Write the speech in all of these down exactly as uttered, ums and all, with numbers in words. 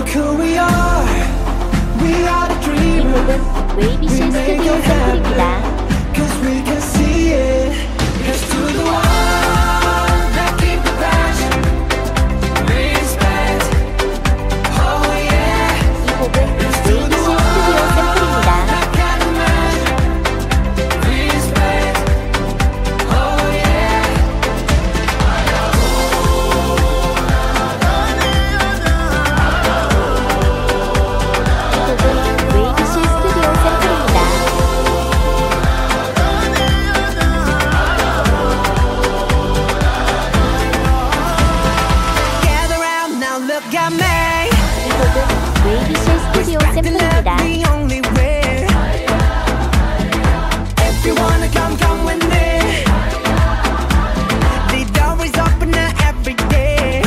Look who we are. We are the dreamers. 웨이비씨 스튜디오 샘플입니다. Cause we can see it. Here's to the one that keep the passion. Respect. Oh yeah. 이 곡은 웨이비씨 스튜디오 샘플입니다. That kind of magic. Respect. Oh yeah. 이 곡은 웨이비씨 스튜디오 샘플입니다. Gather round now, look at me. 이 곡은 웨이비씨 스튜디오 샘플입니다. The only way. If you wanna come, come with me. The door is open every day.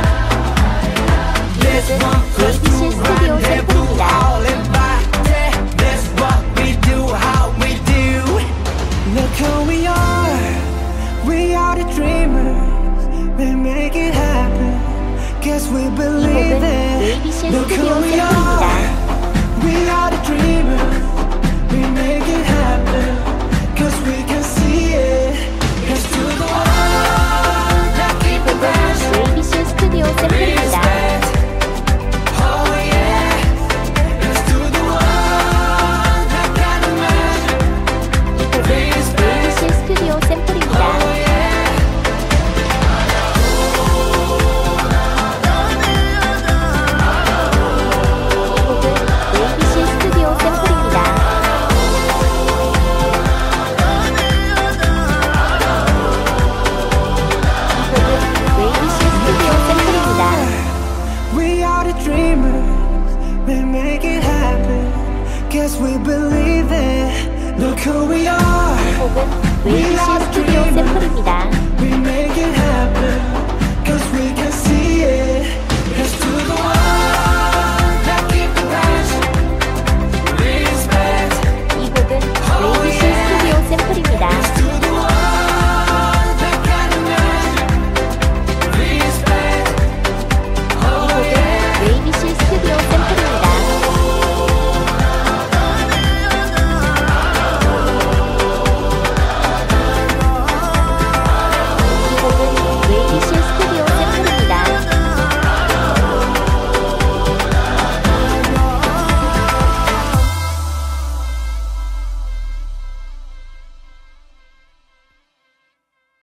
This one plus two 웨이비씨 스튜디오 rendezvous, 샘플입니다. all invited. This what we do, how we do. Look who we are. We are the dreamers. We make it happen. Guess we 이 believe 곡은 it. 웨이비씨 Look 스튜디오 who we are. 샘플입니다. We are the dreamers. We make it happen. Cause we can see it. Here's to the one that keep the passion. 웨이비씨 스튜디오 샘플입니다. Respect. Oh yeah. Here's to the one that kind of magic. 이 곡은 웨이비씨 스튜디오 샘플입니다. Oh yeah. 이 곡은 웨이비씨 스튜디오 샘플입니다. 이 곡은 웨이비씨 스튜디오 샘플입니다. We are the dreamers. We make it happen. Guess we believe it. Look who we are. 이 곡은 웨이비씨 스튜디오 샘플입니다.